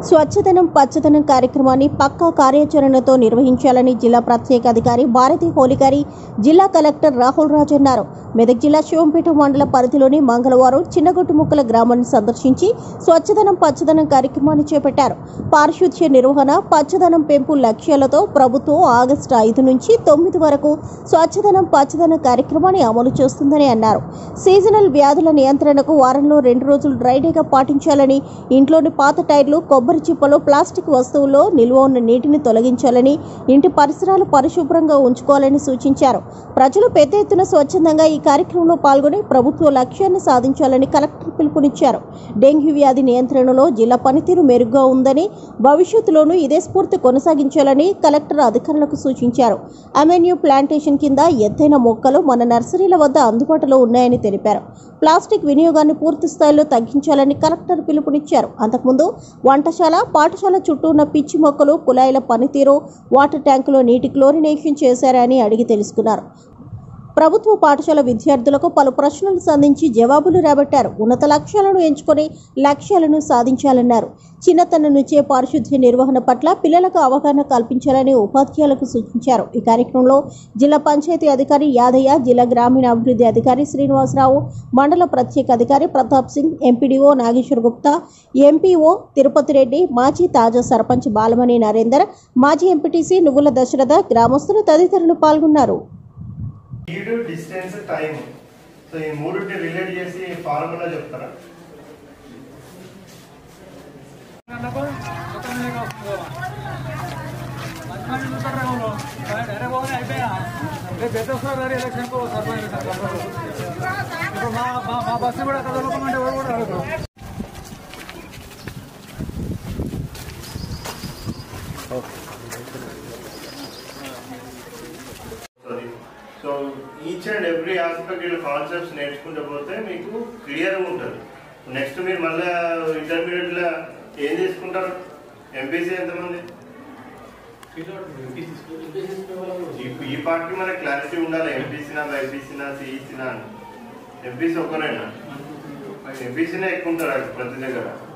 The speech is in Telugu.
స్వచ్ఛదనం పచ్చదనం కార్యక్రమాన్ని పక్కా కార్యాచరణతో నిర్వహించాలని జిల్లా ప్రత్యేక అధికారి భారతి హోలిగారి జిల్లా కలెక్టర్ రాహుల్ రాజ్ అన్నారు. మెదక్ జిల్లా శివంపేట మండల పరిధిలోని మంగళవారం చిన్నగొట్టుముక్కల గ్రామాన్ని సందర్శించి స్వచ్ఛదనం పచ్చదనం కార్యక్రమాన్ని చేపట్టారు. పారిశుధ్య నిర్వహణ, పచ్చదనం పెంపు లక్ష్యాలతో ప్రభుత్వం ఆగస్టు 5 నుంచి 9 వరకు స్వచ్ఛదనం పచ్చదనం కార్యక్రమాన్ని అమలు చేస్తుందని అన్నారు. సీజనల్ వ్యాధుల నియంత్రణకు వారంలో 2 రోజులు డ్రై డేగా పాటించాలని, ఇంట్లోని పాత టైర్లు, కొబ్బరి చిప్పలు, ప్లాస్టిక్ వస్తువుల్లో నిల్వ ఉన్న నీటిని తొలగించాలని, ఇంటి పరిసరాలు పరిశుభ్రంగా ఉంచుకోవాలని సూచించారు. ప్రజలు పెద్ద ఎత్తున స్వచ్ఛందంగా ఈ కార్యక్రమంలో పాల్గొని ప్రభుత్వ లక్ష్యాన్ని సాధించాలని కలెక్టర్ పిలుపునిచ్చారు. డెంగ్యూ వ్యాధి నియంత్రణలో జిల్లా పనితీరు మెరుగ్గా ఉందని, భవిష్యత్తులోనూ ఇదే స్ఫూర్తి కొనసాగించాలని కలెక్టర్ అధికారులకు సూచించారు. అవెన్యూ ప్లాంటేషన్ కింద ఎత్తైన మొక్కలు మన నర్సరీల వద్ద అందుబాటులో ఉన్నాయని తెలిపారు. ప్లాస్టిక్ వినియోగాన్ని పూర్తి స్థాయిలో తగ్గించాలని కలెక్టర్ పిలుపునిచ్చారు. అంతకుముందు వంటశాల, పాఠశాల చుట్టూ ఉన్న పిచ్చి మొక్కలు, కుళాయిల పనితీరు, వాటర్ ట్యాంకులో నీటి క్లోరినేషన్ చేశారని అడిగి తెలుసుకున్నారు. ప్రభుత్వ పాఠశాల విద్యార్థులకు పలు ప్రశ్నలు సంధించి జవాబులు రాబట్టారు. ఉన్నత లక్ష్యాలను ఎంచుకొని లక్ష్యాలను సాధించాలన్నారు. చిన్నతనం నుంచే పారిశుద్ధ్య నిర్వహణ పట్ల పిల్లలకు అవగాహన కల్పించాలని ఉపాధ్యాయులకు సూచించారు. ఈ కార్యక్రమంలో జిల్లా పంచాయతీ అధికారి యాదయ్య, జిల్లా గ్రామీణాభివృద్ధి అధికారి శ్రీనివాసరావు, మండల ప్రత్యేక అధికారి ప్రతాప్ సింగ్, ఎంపీడీఓ నాగేశ్వర్ గుప్తా, ఎంపీఓ తిరుపతి రెడ్డి, మాజీ తాజా సర్పంచ్ బాలమణి నరేందర్, మాజీ ఎంపీటీసీ నువ్వుల దశరథ, గ్రామస్తులు తదితరులు పాల్గొన్నారు. డిస్టెన్స్, టైం, సో ఈ మూడుని రిలేట్ చేసి ఫార్ములా చెప్తారా? బస్సు కూడా కదలకుండా so each and every aspect ఇలా కాన్సెప్ట్స్ నేర్చుకుంటూ పోతే మీకు క్లియర్గా ఉంటుంది. నెక్స్ట్ మీరు మళ్ళీ ఇంటర్మీడియట్లో ఏం తీసుకుంటారు? ఎంపీసీ ఎంతమంది? ఈ పార్ట్కి మనకి క్లారిటీ ఉండాలి. ఎంపీసీనా, బైపీసీనా, సిఈసీనా అని. ఎంపీసీ ఒకరేనా? ఎంపీసీనే ఎక్కువ ఉంటారు ప్రతి దగ్గర.